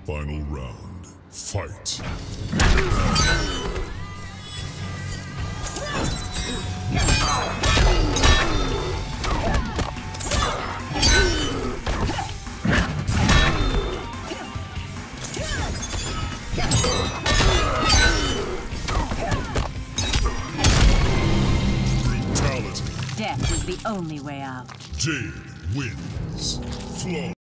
Final round. Fight. Brutality. Death is the only way out. Jade wins. Flawless.